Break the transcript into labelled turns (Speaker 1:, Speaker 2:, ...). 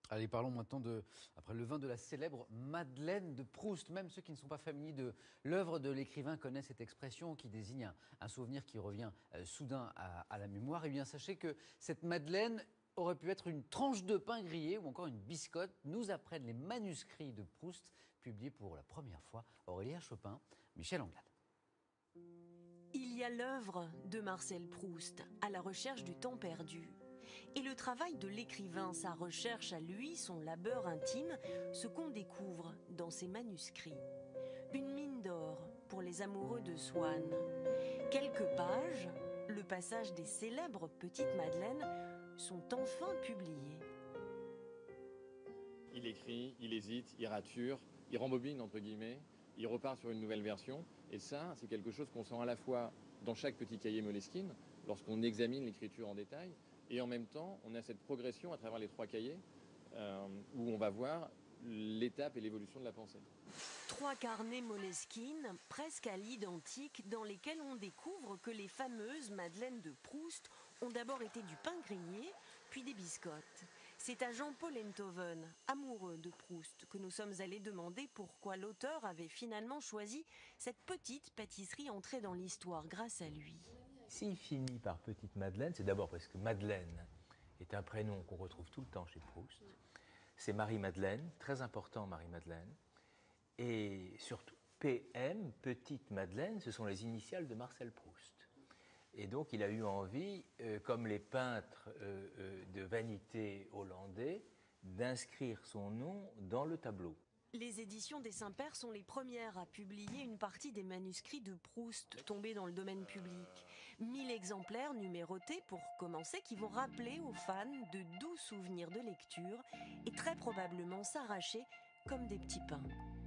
Speaker 1: Allez, parlons maintenant après le vin, de la célèbre Madeleine de Proust. Même ceux qui ne sont pas familiers de l'œuvre de l'écrivain connaissent cette expression qui désigne un souvenir qui revient soudain à la mémoire. Eh bien, sachez que cette Madeleine aurait pu être une tranche de pain grillé ou encore une biscotte, nous apprennent les manuscrits de Proust, publiés pour la première fois. Aurélien Chopin, Michel Anglade.
Speaker 2: Il y a l'œuvre de Marcel Proust, à la recherche du temps perdu. Et le travail de l'écrivain, sa recherche à lui, son labeur intime, ce qu'on découvre dans ses manuscrits. Une mine d'or pour les amoureux de Swann. Quelques pages, le passage des célèbres Petites Madeleines, sont enfin publiés.
Speaker 3: Il écrit, il hésite, il rature, il rembobine entre guillemets, il repart sur une nouvelle version. Et ça, c'est quelque chose qu'on sent à la fois dans chaque petit cahier Moleskine, lorsqu'on examine l'écriture en détail, et en même temps, on a cette progression à travers les 3 cahiers, où on va voir l'étape et l'évolution de la pensée.
Speaker 2: 3 carnets Moleskine, presque à l'identique, dans lesquels on découvre que les fameuses Madeleines de Proust ont d'abord été du pain grillé, puis des biscottes. C'est à Jean-Paul Enthoven, amoureux de Proust, que nous sommes allés demander pourquoi l'auteur avait finalement choisi cette petite pâtisserie entrée dans l'histoire grâce à lui.
Speaker 4: S'il finit par Petite Madeleine, c'est d'abord parce que Madeleine est un prénom qu'on retrouve tout le temps chez Proust. C'est Marie-Madeleine, très important Marie-Madeleine. Et surtout, PM, Petite Madeleine, ce sont les initiales de Marcel Proust. Et donc il a eu envie, comme les peintres de vanité hollandais, d'inscrire son nom dans le tableau.
Speaker 2: Les éditions des Saints-Pères sont les premières à publier une partie des manuscrits de Proust tombés dans le domaine public. 1000 exemplaires numérotés pour commencer qui vont rappeler aux fans de doux souvenirs de lecture et très probablement s'arracher comme des petits pains.